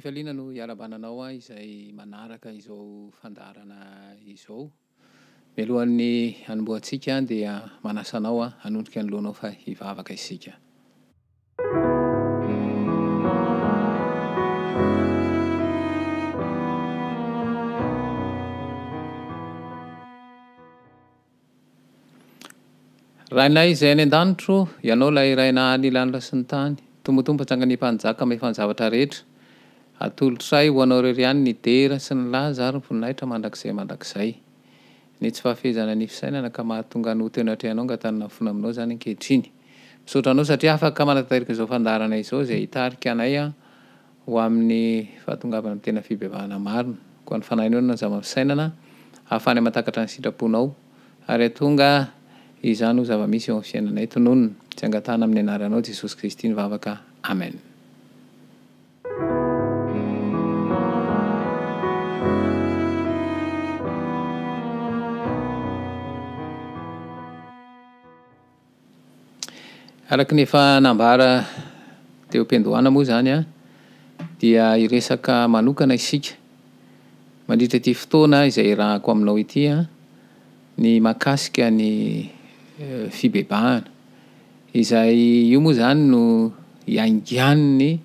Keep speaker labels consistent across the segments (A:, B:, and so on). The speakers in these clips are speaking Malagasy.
A: Fifaliana no iarabananao izay manaraka izao fandarana izao. Mialohan'ny hanomboantsika dia manasanao hanondrika ny loanao fa hivavaka isika. Rainay izay any an-danitro, ianao lay raina anilany sy ny tany. Tombotombo atsangany mpanjaka amy fanjavatra rehetra. Atolotray ho anao rery ihany ny dera sy ny laza ary voninahitra mandrakizay. Ny tsy fahafehezana ny fisainana ka mahatonga ny tena atrehanao angatanina fona aminao zany ankehitriny. Misaotra anao satria afaka manatanteraka izao fandarana izao izay hitarika anay ho amin'ny fahatongavana tena fibevahana marina. Koa ny fanahinao na zava-misainana ahafany matakatra ny sitraponao ary atonga izany ho zava-misy eo amin'ny fiainanay tononona. Tsy angatana amin'ny anaranao Jesosy Kristy ny vavaka. Amen. Araky ny efa nambara teo am-piandohana moa zany dia iresaka manokana isika mandritra ity fotoana izay rahako aminao ity ny makasika ny fibebahana izay io moa zany no iaingian'ny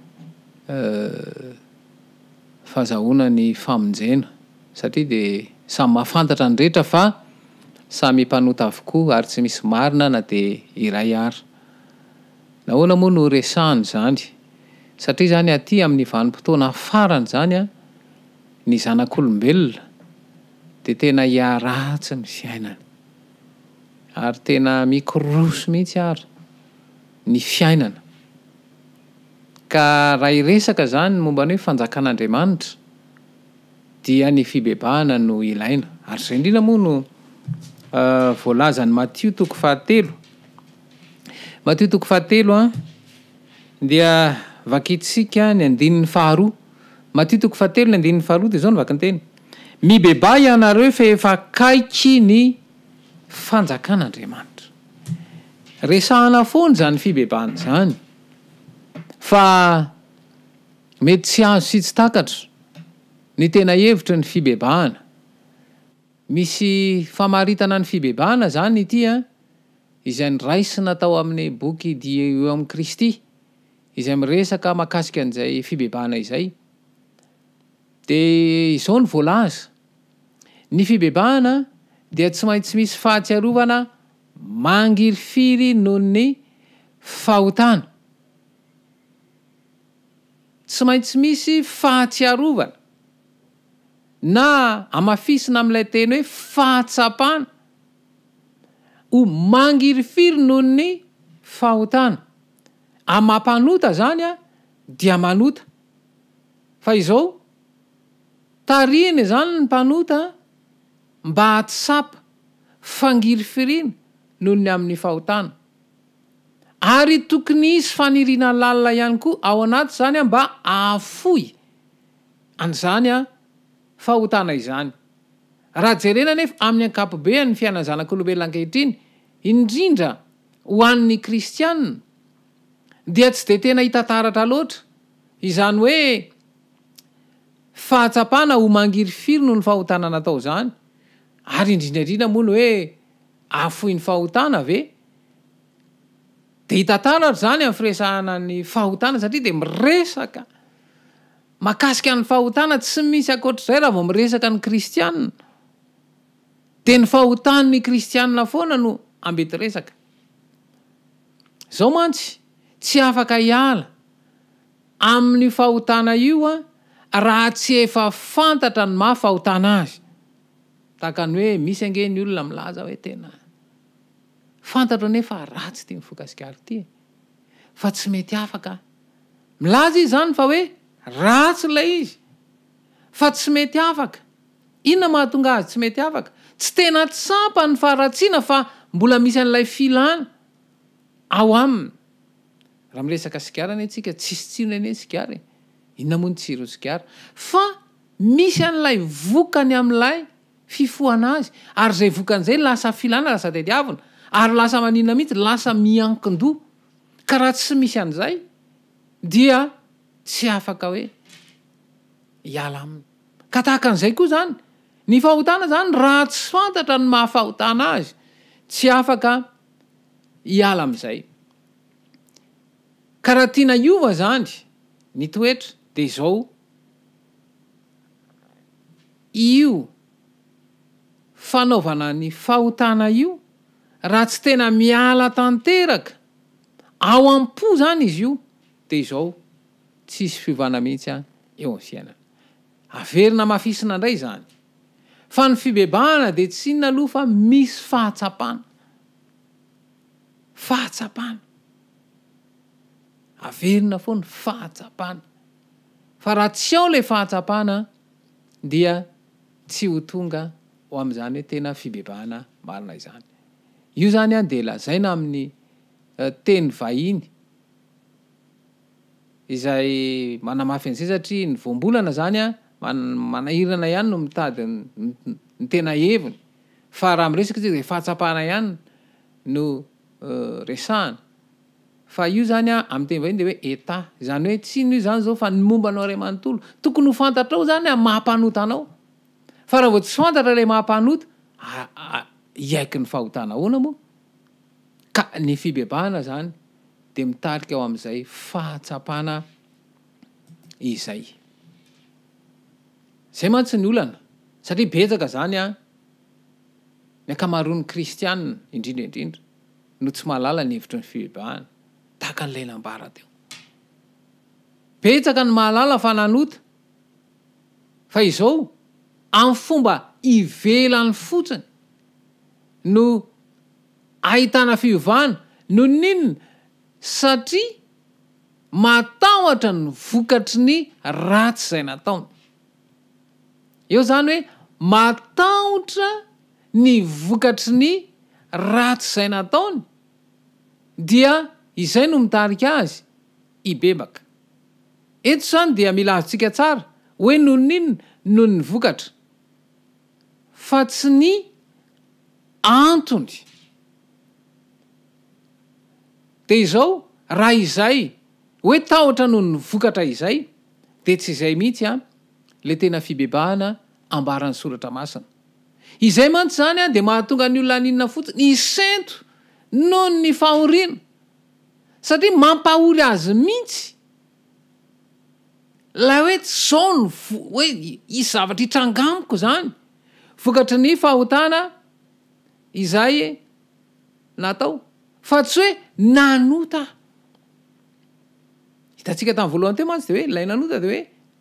A: fazahona ny famonjena satria de samy mahafantatra ny rehetra fa samy mpanota avokoa ary tsy misy marina na de iray ary. Nahoana moa no resahany zany satria zany aty amin'ny vanim-potoana farany zany ny zanak'olombelona de tena hiaratsy ny fiainana ary tena mikoroso mihitsy ary ny fiainana. Ka raha iresaka zany momba ny fanjakan'Andriamanitra dia ny fibebahana no ilaina ary zay indrindra moa no voalazany Matthieu 7. Matthieu 7 dia vakitsika ny 2:2. Matthieu 7 ny 2:2 dia zao no vaky ny teny. Mibebà ianareo fa efa akaiky ny fanjakan'Andriamanitra. Resahana foana zany fibebahana zany fa mety tsy azo sy tsy takatra ny tena hevitra ny fibebahana. Misy famaritana ny fibebahana zany ity izay niraisina tao amin'ny boky dia eo amin'ny Kristy izay miresaka makasika an'izay fibebahana izay. De izao ny voalaza. Ny fibebahana dia tsy maintsy misy fahatsiarovana mangirifiry noho ny fahotana. Tsy maintsy misy fahatsiarovana na amafisina amin'ilay teny hoe fahatsapana ho mangirifiry noho ny fahotana. Amam-panota zany dia manota. Fa izao tarihiny zany ny mpanota mba hatsapa fangirifirina noho ny amin'ny fahotana. Ary tokony isy fanirina lalina ihany koa ao anaty zany mba ahafoy an'izany fahotana izany. Raha jerena nefa amin'ny ankapobeny fiainana zanak'olombelona ankehitriny indrindra ho an'ny kristianina dia tsy de tena hitantaratra loatra izany hoe fahatsapana ho mangirifiry noho ny fahotana natao zany. Ary indrindrandrindra moa ny hoe ahafoy ny fahotana ve? De hitantaratra zany amin'ny firesahana ny fahotana satria de miresaka makasika ny fahotana tsy misy akoatr'izay raha vao miresaka ny kristianina. De ny fahotan'ny kristianina foana no ambety resaka. Zao mantsy tsy afaka hiala amin'ny fahotana io raha tsy efa fantatra ny mahafahotana azy. Tahaka ny hoe misy ange ny olona milaza hoe tena fantatra nefa ratsy ty mifokasikary ty. Fa tsy mety afaka. Milaza izy zany fa hoe ratsy ilay izy. Fa tsy mety afaka. Inona mahatonga azy tsy mety afaka? Tsy tena tsapa ny faharatsiana fa mbola misy an'ilay filana ao aminy. Raha miresaka sikara anie tsika tsisy tsirony anie sikara. Inona moa ny tsiro sikara? Fa misy an'ilay vokany amin'ilay fifohana azy. Ary zay vokan'izay lasa filana, lasa tadiavina. Ary lasa maninona mihitsy, lasa miankin-doha. Ka raha tsy misy an'izay dia tsy afaka hoe hiala aminy. Ka tahaka an'izay koa zany ny fahotana zany raha tsy fantatra ny mahafahotana azy tsy afaka hiala am'izay. Ka raha tiana hiova zany ny toetra de izao: io fanaovana ny fahotana io raha tsy tena miala tanteraka ao am-po zany izy io de izao tsisy fiovana mihitsy eo amin'ny fiainana. Averina mafisina indray zany fa ny fibebahana de tsy inona aloha fa misy fahatsapana. Fahatsapana. Averina foa ny fahatsapana. Fa raha tsy ao le fahatsapana dia tsy ho tonga ho am'izany hoe tena fibebahana marina izany. Io zany de lazaina amin'ny teny vahiny izay manamafy an'izay satria ny voambolana zany manahirana ihany no mitady ny tena heviny. Fa raha miresaka izy de fahatsapana ihany no resahana. Fa io zany amin'ny teny vahiny de hoe état, zany hoe tsy ino io zany zao fa ny momba anao ray manontolo tokony ho fantatrao zany mahampanota anao. Fa raha vao tsy fantatra le mahampanota iaiky ny fahotana ahoana moa? Ka ny fibebahana zany de mitarika ao am'izay fahatsapana izay. Zay mantsy ny olana satria betsaka zany ny ankamaroan'ny kristianina indrindra no tsy mahalala ny hevitry ny fibebahana tahaka an'ilay nambara teo. Betsaka ny mahalala fa nanota fa izao amin'ny fomba ivelany fotsiny no ahitana fiovana no ninona satria matahotra ny vokatry ny ratsy izay nataony. Eo zany hoe matahotra ny vokatry ny ratsy izay nataony dia izay no mitarika azy ibebaka. Eto zany dia mila azontsika tsara hoe no ninona no ny vokatra fa tsy ny antony. De izao raha izay hoe tahotra noho ny vokatra izay de tsy izay mihitsy le tena fibebahana ambaran'ny soratra masina. Izay mantsy zany de mahatonga ny olona ninona fotsiny isento noho ny fahoriana satria mampahory azy mihitsy la hoe zao ny hoe isy zavatra hitrangamiko zany vokatry ny fahotana izay natao fa tsy hoe nanota. Hitantsika tamin'ny voalohany teo mantsy de hoe ilay nanota de hoe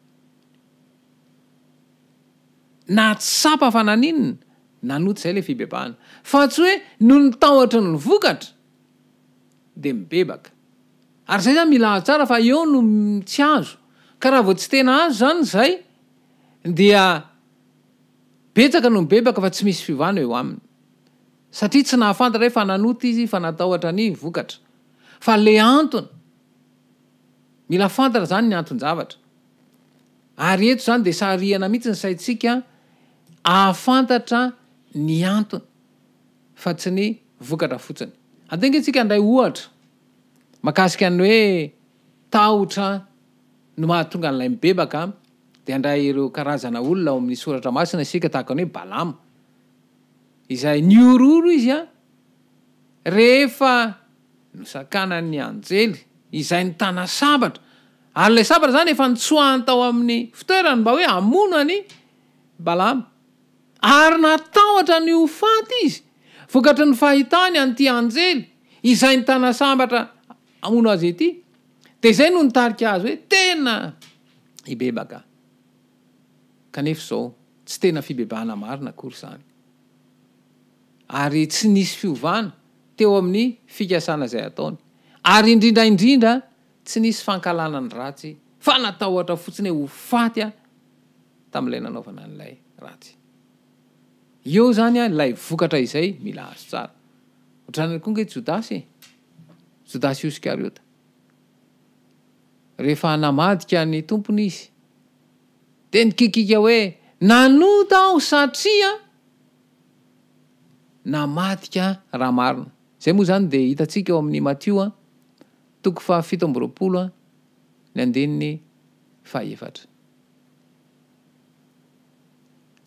A: na tsy sapa fa naninona nanota zay le fibebahana fa tsy hoe no ny tahotra ny vokatra de mibebaka. Ary zay zany mila tsara fa eo no tsy azo. Ka raha vao tsy tena azo zany zay dia betsaka no mibebaka fa tsy misy fiovana eo aminy satria tsy nahafantatra hoe fa nanota izy fa natahotra ny vokatra fa le antony. Mila fantatra zany ny anton-javatra. Ary eto zany de sarihana mihitsy ny saitsika ahafantatra ny antony fa tsy ny vokatra fotsiny. Antenga itsika andray ohatra makasika ny hoe tahotra no mahatonga an'ilay mibebaka de andray ireo karazana olona ao amin'ny soratra masina isika tahaka ny hoe Balamo izay niororo izy rehefa nosakanan'ny anjely izay ny tana sabatra ary le sabatra zany efa nitsoahany tao amin'ny fitoerany mba hoe hamono any Balamo ary natahotra ny ho faty izy vokatry ny fahitany an'ity anjely izay ny tana sabatra hamono azy ity de zay no nitarika azy hoe tena ibebaka. Kanefa zao tsy tena fibebahana marina akory zany ary tsy nisy fiovana teo amin'ny fikasana izay ataony ary indrindra tsy nisy fankalana ny ratsy fa natahotra fotsiny ho faty tam'ilay nanaovana an'ilay ratsy. Eo zany ilay vokatra izay mila azo tsara. Ohatrany koa nge Jodasy Iskariota rehefa namadika ny tompony izy de nikikika hoe nanota aho satria namadika raha marina. Zay moa zany de hitatsika eo amin'ny Matio 7:7 ny 1.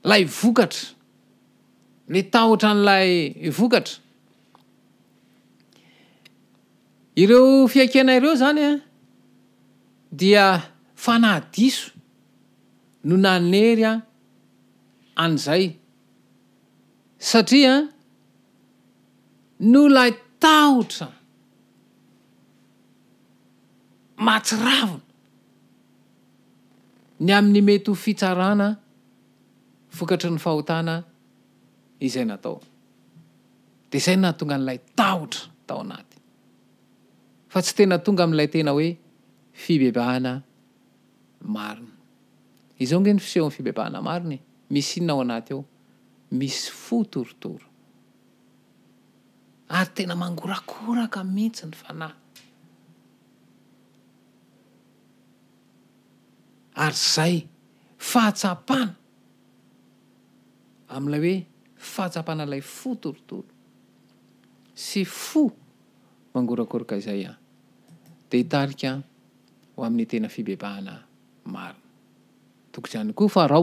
A: lay vokatra le tahotra n'lay vokatra ireo fiaikena ireo zany a dia fanahdiso no nanery a an'izay satria no lay tahotra matsiravina ny amin'ny mety ho fitsarana vokatry ny fahotana izay natao de zay nahatonga n'lay tahotra tao anaty fa tsy tena tonga amin'ilay tena hoe fibebahana marina izao nge ny fiseho ny fibebahana marina misy inona ao anaty ao misy fo torotoro ary tena mangorakoraka mihitsy ny fanahy ary zay fahatsapana amin'ilay hoe fahatsapana ilay fo torotoro sy fo mangorakoraka izay a de hitarika ho amin'ny tena fibebahana marina tokony izany koa farao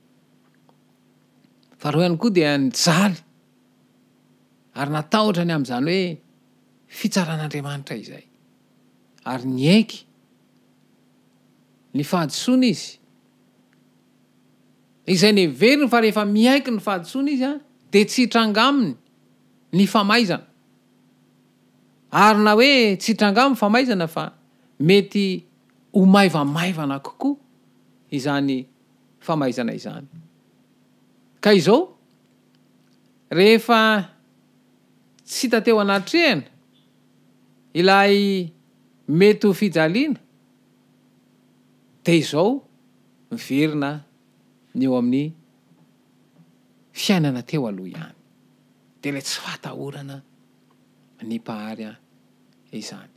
A: ihany koa dia nijaly ary natahotra ny amin'izany hoe fitsaran'Andriamanitra izay ary niaiky ny fahadisoana izy izay neveriny fa rehefa miaiky ny fahadisoana izy a de tsy hitrangaminy ny famaizana ary na hoe tsy hitrangaminy famaizana fa mety ho maivamaivana kokoa izany famaizana izany ka izao rehefa tsy hita teo anatrehana ilay mety ho fijaliana de izao miverina ny eo amin'ny fiainana teo aloha ihany de le tsy fahatahorana ny mpahary a izany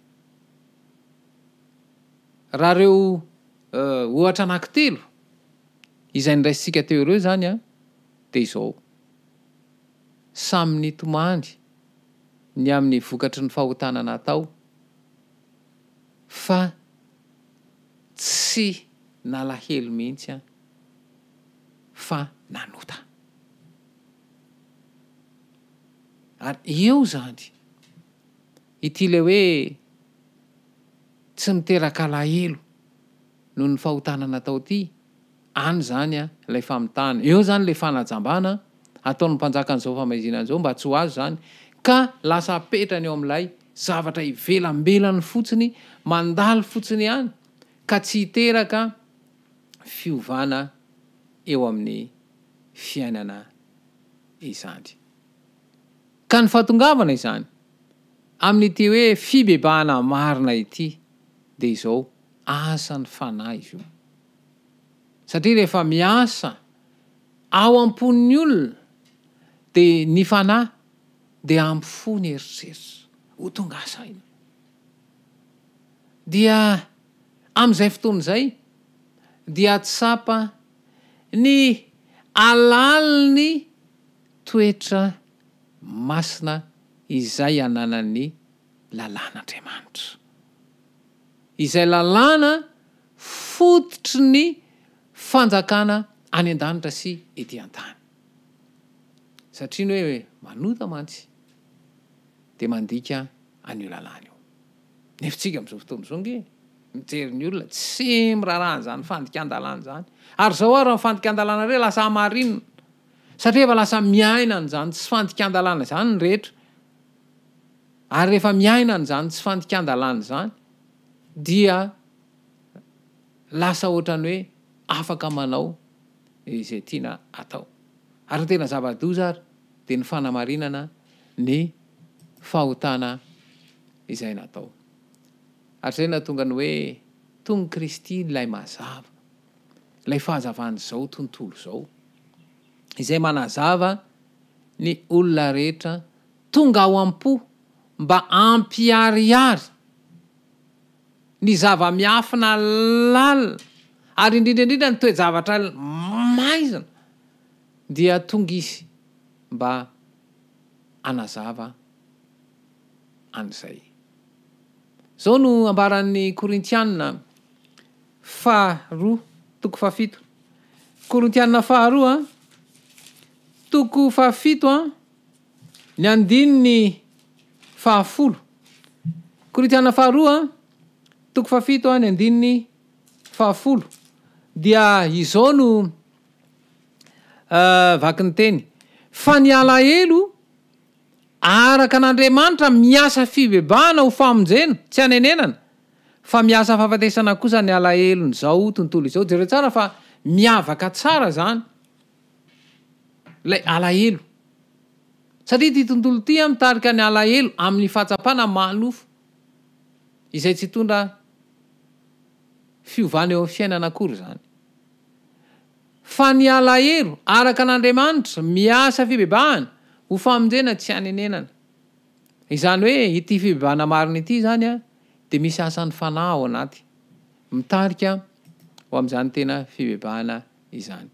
A: raha reo ohatra anankitelo izay niraisitsika teo ireo zany a de izao samy nitomany ny amin'ny vokatry ny fahotana natao fa tsy nalahelo mihitsy a fa nanota ary eo zany ity le hoe tsy miteraka alahelo noho ny fahotana natao ty any zany a lay famitana eo zany le fanajambana ataon'ny mpanjaka an'izao famaizina an'izao mba tsy ho azo zany ka lasa apetrany eo amin'ilay zavatra ivelambelany fotsiny mandaly fotsiny ihany ka tsy hiteraka fiovana eo amin'ny fiainana izany ka ny fahatongavana izany amin'ity hoe fibebahana marina ity de izao asan'ny fanahy izy io satria rehefa miasa ao am-pon'ny olona de ny fanahy de ampifo ny eritseritsy ho tonga asaina dia am'izay fotoana izay dia tsapa ny alaliny toetra masina izay ananan'ny lalàn'Andriamanitra izay lalàna fototry ny fanjakana any an-danitra sy ety an-tany satria ny hoe manota mantsy de mandika an'io lalàna io nefitsika am'izao fotoana izao nge mijery ny olona tsy mirarahana zany fandikan-dalàna zany ary zao ary fandikan-dalàna re lasa hamarinina satria efa lasa miaina an'izany tsy fandikan-dalàna zany ny rehetra ary rehefa miaina an'izany tsy fandikan-dalàna zany dia lasa ohatrany hoe afaka manao izay tiana atao ary tena zava-doza ary de ny fanamarinana ny fahotana izay natao ary zay nahatonga ny hoe tonga Kristy lay mazava lay fahazavan'izao tontolo zao izay manazava ny olona rehetra tonga ao am-po mba ampiariary ny zava-miafina lalina ary indrindraindrindra ny toe-javatra maizana dia tonga izy mba anazava an'izay zao no ambaran'ny Korintianina 5:7 Korintianina 5:7 toko fahafito ny andininy fahafolo. Koritiana faharoa toko fahafito ny andininy fahafolo. Dia izao no vaky ny teny fa ny alahelo araka an'Andriamanitra miasa fibebahana ho famonjena tsy hanenenana fa miasa fahafatesana kosa ny alahelo n'izao tontolo izao. Jereo tsara fa miavaka tsara zany lay alahelo satria ty tontolo ty mitarika ny alahelo amin'ny fahatsapana manofo izay tsy tondra fiovana eo amin'ny fiainana akory zany. Fa ny alahelo araka an'Andriamanitra miasa fibebahana ho famonjena tsy hanenenana. Izany hoe ity fibebahana marina ity zany de misy asan'ny fanahy ao anaty mitarika ho amin'izany tena fibebahana izany.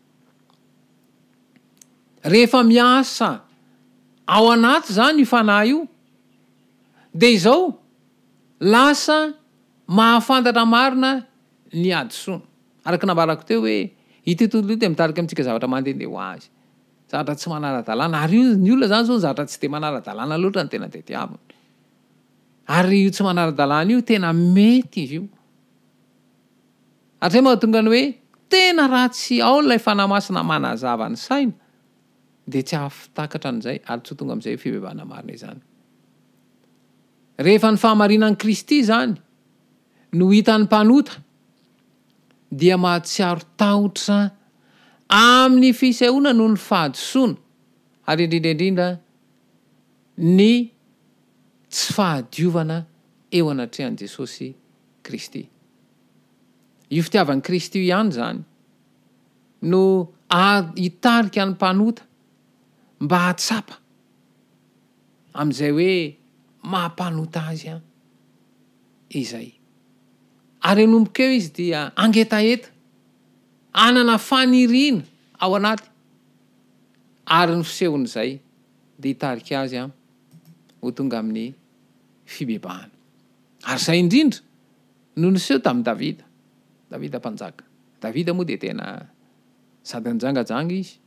A: Rehefa miasa ao anaty zany io fanahy io de izao lasa mahafantatra marina ny adisoana. Araka nambarako teo hoe ity tontolo ity mitarika amintsika zavatra mandehandeha ho azy, zavatra tsy manara-dalàna. Ary ny olona zany zao zavatra tsy de manara-dalàna loatra ny tena tetiavina. Ary io tsy manara-dalàna io tena mety izy io. Hatray mahatonga ny hoe tena ratsy ao lay fanahy masina manazava ny saina de tsy afitakatra an'izay ary tsy tonga amin'izay fibebahana marina izany. Rehefa ny fahamarinan'i Kristy zany no hitan'ny mpanota dia mahatsiaro tahotra amin'ny fisehoana noho ny fahadisoana ary indrindraindrindra ny tsy fahadiovana eo anatrehan'i Jesosy Kristy. Io fitiavan'i Kristy io ihany zany no hitarika ny mpanota mba hatsapa amin'izay hoe mampanota azy izay. Ary enomboka eo izy dia angetaeta anana faniriana ao anaty ary ny fisehon'izay de hitarika azy ho tonga amin'ny fibebahana. Ary zay indrindra no niseho tamin'i Davida. Davida mpanjaka. Davida moa de tena sady nijangajanga izy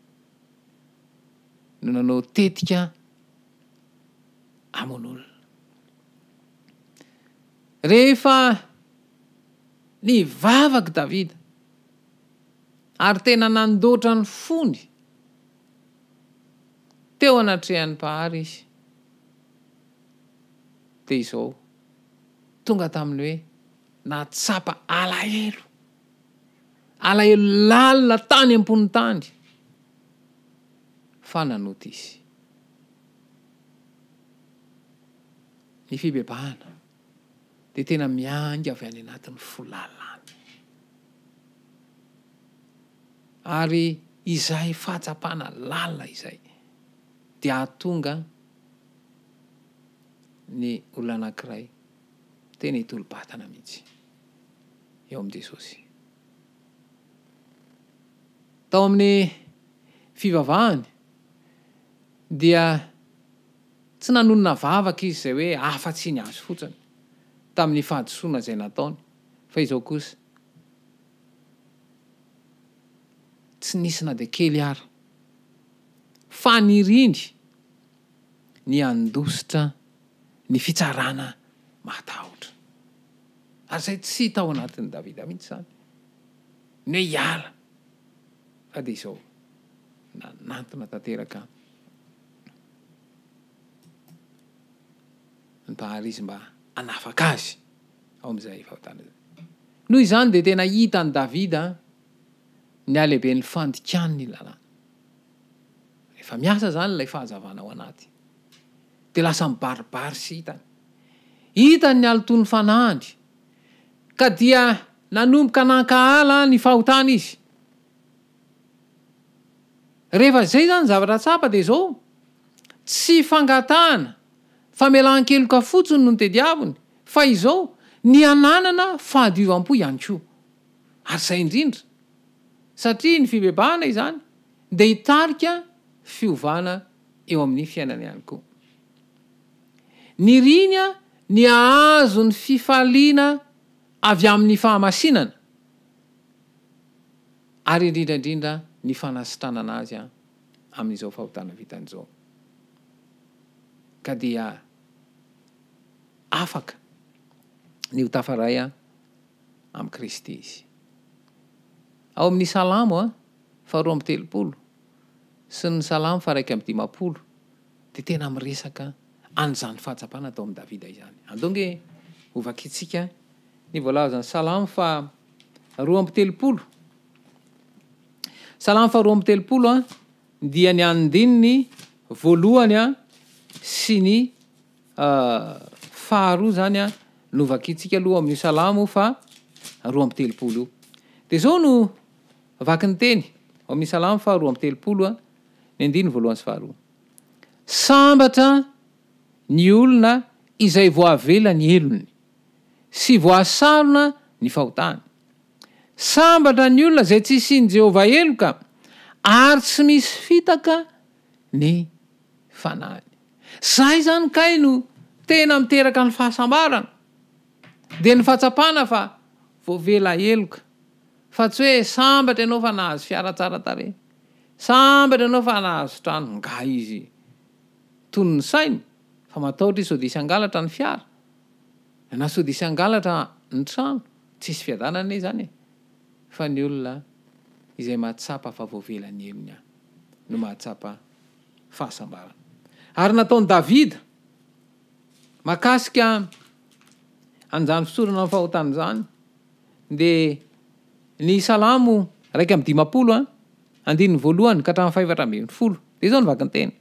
A: no nanao tetika amon'olona. Rehefa nivavaky Davida ary tena nandoatra ny fony teo anatrehan'ny mpahary izy de izao tonga taminy hoe natsapa alahelo lalina tany ambony tany fa nanota izy. Ny fibebahana de tena mianga avy any anatin'ny folalana. Ary izay fahatsapana lalina izay dia ahatonga ny olona anankiray tena hitolo-batana mihitsy eo amin'i Jesosy. Tao amin'ny fivavahany dia tsy nanonona vavaka izy zay hoe afa-tsy ny azo fotsiny tamin'ny fahadisoana izay nataony, fa izao kosa tsy nisy na de kely ara fa nirindry ny andositra ny fitsarana matahotra. Ary zay tsy hita ao anatin'ny Davida mihitsy zany ny hoe hiala fa de izao nanantona tanteraka ny mpahary izy mba hanafaka azy ao amin'izay fahotana zay. Noho izany de tena hitan'ny Davida ny alehibe ny fandikany ny lalàna. Efa miasa zany lay fahazavana ao anaty de lasa mibaribary sy hitany ny alotony fanahany ka dia nanomboka nankahala ny fahotana izy. Rehefa zay zany zavatra tsapa de zao tsy fangatahana famelan-keloka fotsiny no ny tediaviny fa izao ny ananana fahadiovam-po ihany koa. Ary zay indrindra satria ny fibebahana izany de hitarika fiovana eo amin'ny fiainana ihany koa. Nirina ny ahazo ny fifaliana avy amin'ny fahamasinana ary indrindraindrindra ny fanasitranana azy amin'izao fahotana vitan'izao ka dia afaka ny ho tafaray amin'ny Kristy izy. Ao amin'ny salamo 2:30 sy ny salamo 1:10 de tena miresaka an'izany fahatsapana atao amin'ny Davida izany. Andonge ovakitsika ny voalaza ny salamo 2:30. Salamo 2:30 dia ny andininy voalohany sy ny faharoa zany novakitsika aloha amin'ny salamo 2:30 io. De zao no vaky ny teny ao amin'ny salamo 2:30 ny andininy voalohany sy faharoa. Sambatra ny olona izay voavela ny elony sy voasarona ny fahotany. Sambatra ny olona izay tsy isiany Jehovah eloka ary tsy misy fitaka ny fanahiny. Zay zany kay no tena miteraka ny fahasambarana de ny fahatsapana fa voavela eloka, fa tsy hoe sambatra ianao fa nahazo fiara tsara tarehy, sambatra ianao fa nahazo trano. Nga izy tony ny sainy fa matahotra izy sao disy angalatra ny fiara na sao disy angalatra ny trano, tsisy fiadanana zany fa ny olona izay mahatsapa fa voavela ny elony no mahatsapa fahasambarana. Ary nataony Davida makasika an'izany fisorana amin'ny fahotana zany de ny salamo 1:10 andininy voalohany ka hatramin'ny 4:10 de zao ny vaky ny teny.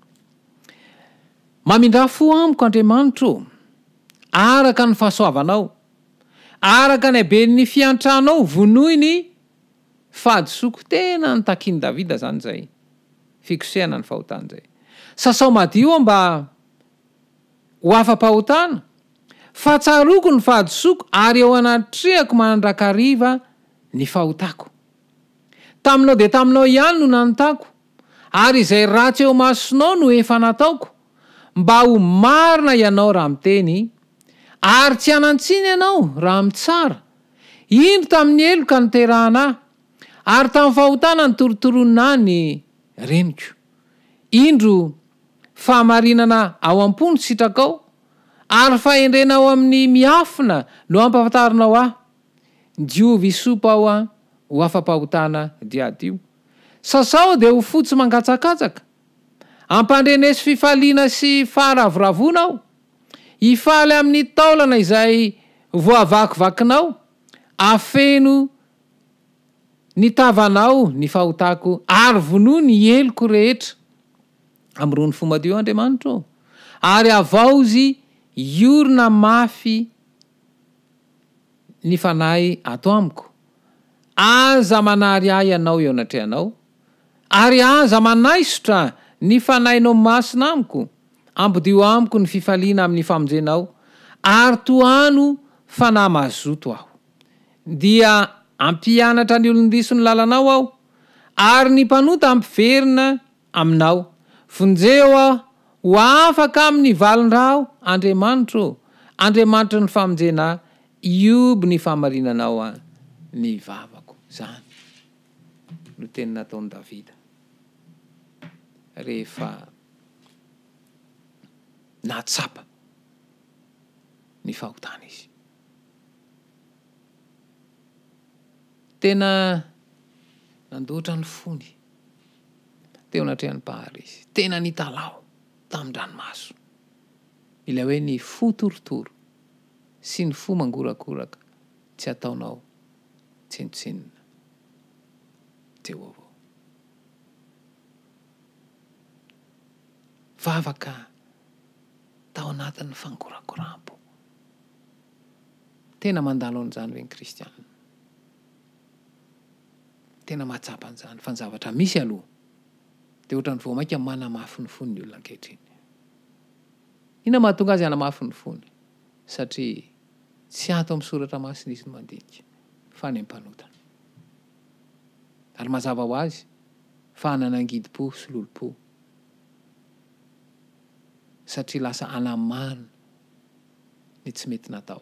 A: Mamindra fo amiko Andriamanitro araka ny fahasoavanao, araka ny haben'ny fiantranao vonoy ny fahadisoako. Tena ny takiny Davida zany zay fikosehana ny fahotana zay. Sasao madio mba ho afa-pahotana fa tsaroko ny fahadisoako ary eo anatrehako mandrakariva ny fahotako. Taminao de taminao ihany no nanontako ary izay ratsy eo masonao no efa nataoko mba ho marina ianao raha miteny ary tsy hanantsiny ianao raha mitsara. Indro tamin'ny eloka ny terahana ary tamin'ny fahotana ny torotoronina ny reniko. Indro fahamarinana ao am-pony sitrakao ary fahendrenao amin'ny miafina no ampafantarinao diovy isopa ao ho afa-pahotana diadio. Sasao de ho fotsy mangatsakatsaka, ampandrenesy fifaliana sy faharavoravoana aho, hifaly amin'ny taolana izay voavakivakinao, afeno ny tavanao ny fahotako ary vono ny eloko rehetra. Amrony fo madio Andriamanitro ary avaozy iorina mafy ny fanahy ato amiko. Aza manary ahy ianao eo anatrehanao ary aza manaisotra ny fanahinao masina amiko. Ampidio amiko ny fifaliana amin'ny famonjenao ary toano fanahy mazoto aho. Dia ampianatra ny olon-diso ny lalanao aho ary ny mpanota ampiverina aminao. Vonjeo aho ho afaka amin'ny valin-drao Andriamanitro, Andriamanitro ny famonjena, ioby ny fahamarinanao ny vavako. Zany no teny nataony Davida rehefa natsapa ny fahotana izy. Tena nandoatra ny fony teo anatrehan'ny mpahary izy. Tena nitalao tamin-dranomaso ilay hoe ny fo torotoro sy ny fo mangorakoraka tsy ataonao tsenotsenona teo avao. Vavaka tao anatin'ny fangorakorampo. Tena mandalo an'izany ve ny kristianina? Tena mahatsapa an'izany fa ny zavatra misy aloha de ohatran'ny vao maika manamafy ny fony ny olona ankehitriny. Ina mahatonga azy hanamafy ny fony? Satria tsy ato amin'ny soratra masina izy no mandinika fa ny ampanotana. Ary mazava ho azy fa hananangidim-po sy lolo-po. Satria lasa anamarina ny tsy mety natao.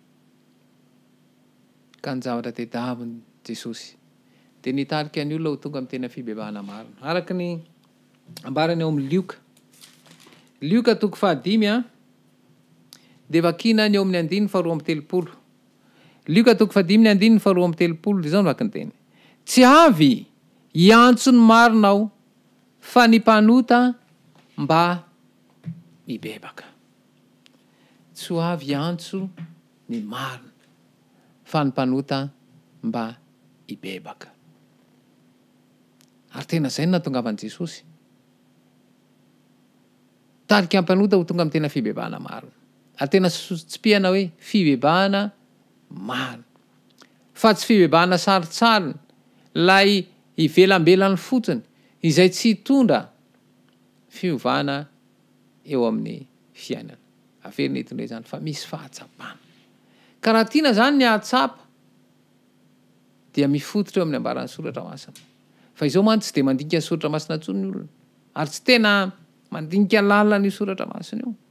A: Ka ny zavatra tedaviny Jesosy de nitarika ny olona ho tonga amin'ny tena fibebahana marina. Araky ny ambarany eo amin'ny lioka toko fahadimy a de vakina ny eo amin'ny andiny faharoa amby telopolo. Lioka toko fahadimy ny andiny faharoa amby telopolo de zao no vakiny teny. Tsy avy iantso ny marinao fa ny mpanota mba mibebaka. Tsy avy iantso ny marina fa ny mpanota mba ibebaka. Ary tena zay no nahatongavan'i Jesosy. Tarika am-panota ho tonga amin'ny tena fibebahana marina. Ary tena tsipihana hoe fibebahana marina. Fa tsy fibebahana saritsariny lay ivelambelany fotsiny izay tsy hitondra fiovana eo amin'ny fiainana. Averina hitondra izany fa misy fahatsapana. Ka raha tiana zany ny ahatsapa dia mifototra eo amin'ny ambaran'ny soratra masina. Fa izao man tsy de mandinika ny soratra masina intsony ny olona. Ary tsy tena mandinika lalina ny soratra masina io.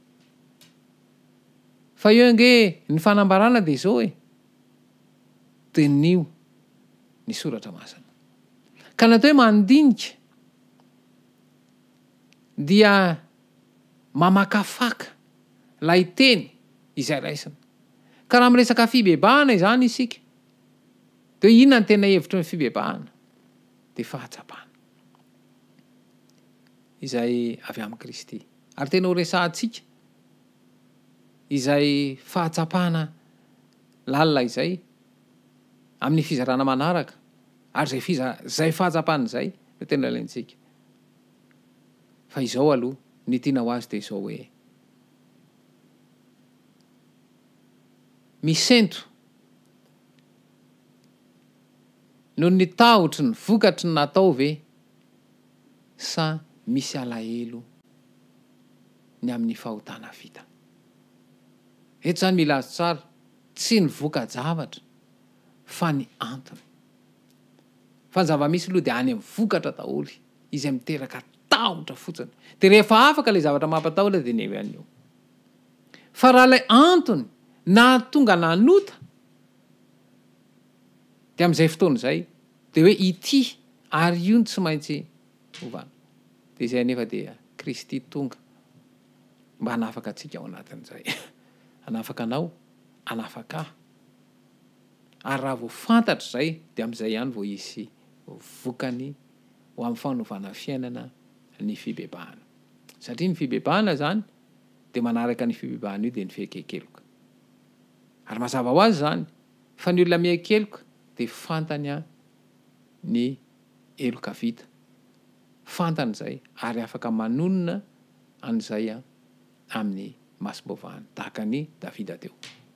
A: Fa eo nge ny fanambarana de zao e. Tenio ny soratra masina. Ka natao hoe mandinika dia mamakafaka lay teny izay raisina. Ka raha miresaka fibebahana izany isika de inona ny tena hevitry ny fibebahana? De fahatsapana izay avy amin'ny Kristy. Ary tena ho resahantsika izay fahatsapana lalina izay amin'ny fizarana manaraka. Ary zay fahatsapana izay no tena ilaintsika. Fa izao aloha ny tiana ho azy de izao hoe misento noho ny tahotry ny vokatry ny natao ve sa misy alahelo ny amin'ny fahotana vita. Eto zany mila azo tsara, tsy ny voka-javatra fa ny antony. Fa ny zava-misy aloha de any amin'ny vokatra daholy izay miteraka tahotra fotsiny. De rehefa afaka le zavatra mampatahotra de neo ihany io. Fa raha lay antony na tonga nanota de amin'izay fotoana izay de hoe ity ary io tsy maintsy ovana. De izay nefa dia Kristy tonga mba hanafaka antsika ao anatin'izay. Hanafaka anao, hanafaka aho. Ary raha vao fantatra izay de amin'izay ihany vao hisy vokany ho amin'ny fanovana fiainana ny fibebahana. Satria ny fibebahana zany de manaraka ny fibebahana io de ny fiekekeloka. Ary mazava ho azy zany fa ny olona miekeloka de fantany ny eloka vita. Fantany izay ary afaka manonona an'izay amin'ny masom-bavahana tahaka ny Davida teo.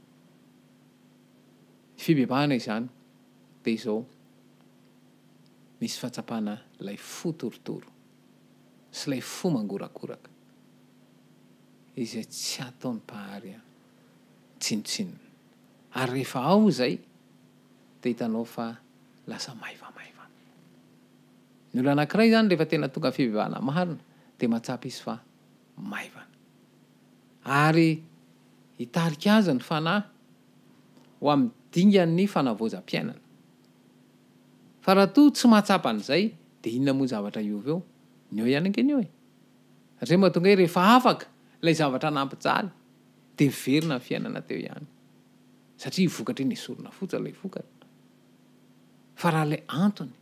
A: Fibebahana izany de izao misy fahatsapana lay fo torotoro sy lay fo mangorakoraka izay tsy ataony pahary tsinotsinona. Ary rehefa ao zay de hitanao fa lasa maivamaiva. Ny olona anankiray zany rehefa tena tonga fibebahana marina de mahatsapa izy fa maivana. Ary hitarika azy ny fanahy ho amin'ny dingan'ny fanavoazam-piainana. Fa raha toa tsy mahatsapa an'izay de inona moa zavatra iova eo? Ny eo ihany ankeny eo e. Satria mahatonga hoe rehefa afaka lay zavatra nampijaly de verina ny fiainana teo ihany. Satria vokatra iny esorina fotsiny lay vokatra. Fa raha lay antony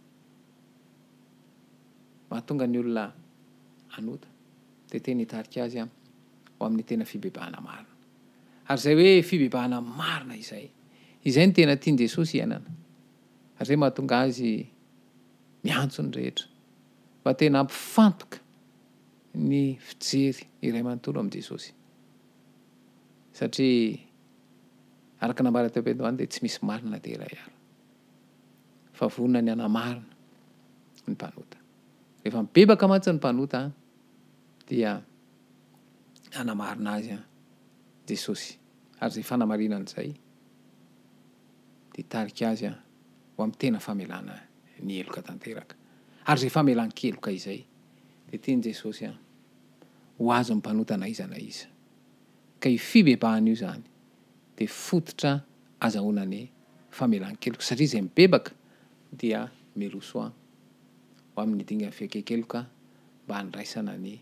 A: mahatonga ny olona anota de tena hitarika azy ho amin'ny tena fibebahana marina. Ary zay hoe fibebahana marina izay ny tena tiany Jesosy iainana. Ary zay mahatonga azy miantso ny rehetra mba tena ampifantoka ny fijery iray manontolo amin'i Jesosy. Satria araka nambara teo am-piandohany de tsy misy marina de iray ary. Fa vonona ny anamarina ny mpanota. Rehefa mibebaka mantsy ny mpanota dia anamarina azy Jesosy. Ary zay fanamarinana izay de hitarika azy ho amin'ny tena famelana ny eloka tanteraka. Ary zay famelan-keloka izay de tiany Jesosy ho azo ny mpanota na iza na iza. Ka io fibebahana io zany de fototra azahoana ny famelan-keloka. Satria zay mibebaka dia miroso ho amin'ny dingan'ny fiekekeloka mba handraisana ny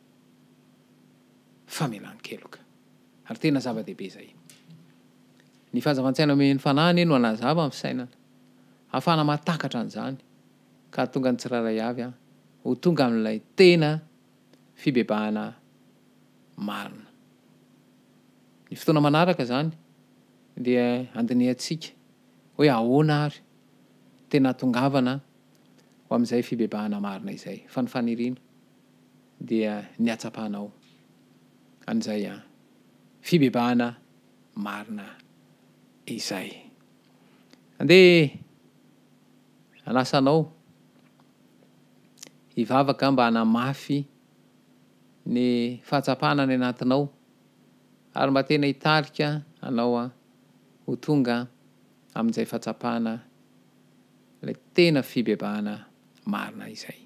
A: famelan-keloka ary tena zava-dehibe zay. Ny fahazavantsaina ame ny fanahiny no anazava amin'ny fisainana ahafahana mahatakatra an'izany ka tonga ny tsirairay avy ho tonga amin'ilay tena fibebahana marina. Ny fotoana manaraka zany dia andinihantsika hoe ahoana ary tena tongavana ho amin'izay fibebahana marina izay, fa ny faniriana dia ny atsapanao an'izay fibebahana marina izay. Andeha anasanao hivavaka mba hanamafy ny fahatsapana ny anatinao ary mba tena hitarika anao ho tonga amin'izay fahatsapana ilay tena fibebahana marina izay.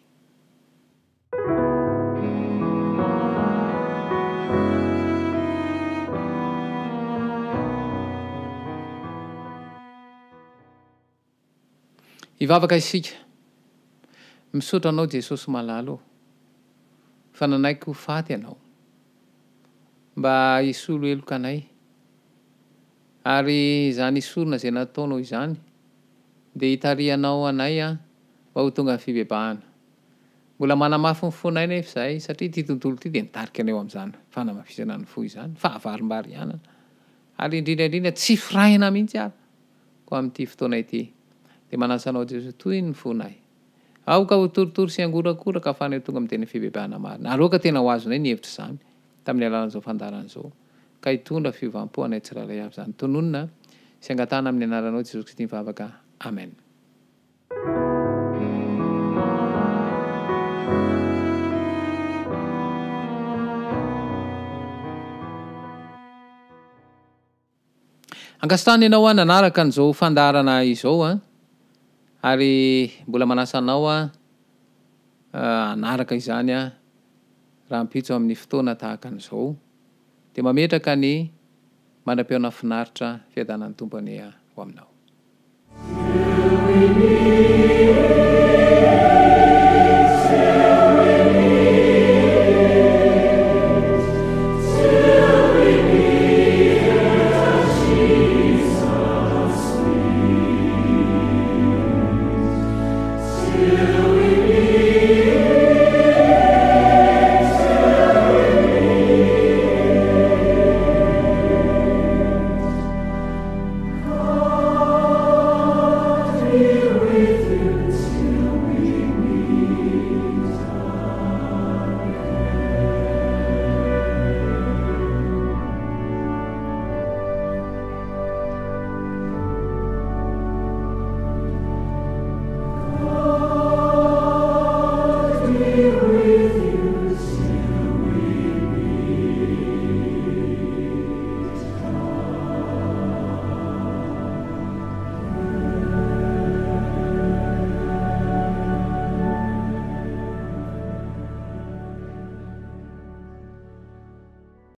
A: Hivavaka isika, misaotra anao Jesosy malalo fa nanaiky ho faty anao mba hisolo heloka anay, ary izany hisolona izay nataonao izany dia hitarihanao anay mba ho tonga ny fibebahana. Mbola manamafy ny fonay nefa zahay satria ty tontolo ty dia nitarika anao amin'izany fanamafisana ny fo izany, fahavarimbarianana ary indrindra tsy firahina mihitsy ary ko amin'ity fotoana ity. Dia manasanao Jesosy toy ny fonay. Aoka ho toritory sy angorakoraka ahafahanay tonga amin'ny tena fibebahana marina. Aroka tena ho azonay ny hevitra izany tamin'ny alalan'izao fandaran'izao. Ka hitondra fivampo anay tsirairay avy izany. Tononona sy angatana amin'ny anaranao Jesosy Kristy mivavaka. Amen. Ankasitrahana ianao nanaraka an'izao fandarana izao ary mbola manasanao anaraka izany raha mpitso amin'ny fotoana tahaka an'izao dia mametraka ny manam-peona finaritra fiadanan'ny tompony ho aminao.